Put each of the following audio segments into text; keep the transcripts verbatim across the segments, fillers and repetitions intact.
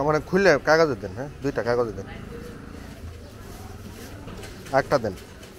মানে খুললে কাগজে দেন, হ্যাঁ দুইটা কাগজে দেন, একটা দেন।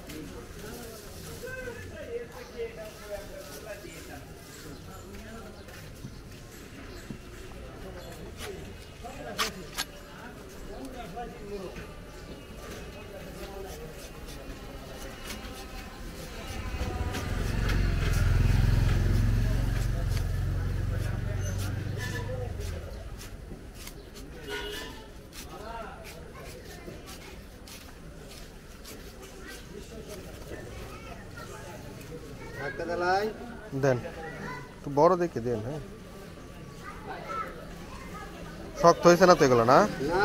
দেন একটু বড় দেখে দেন। হ্যাঁ শক্ত হয়েছে না তো এগুলো? না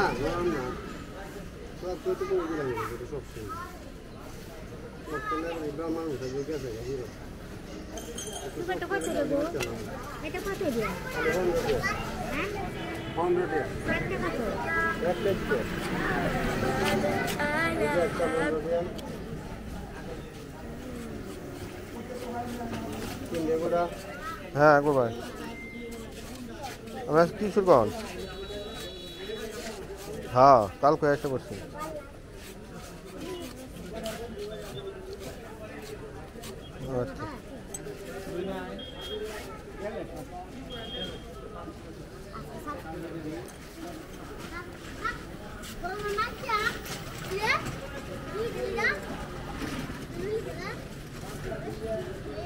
হ্যাঁ একবার ভাই আমরা কিশোর কখন? হ্যাঁ কালকে এসে করছি। আচ্ছা Yeah.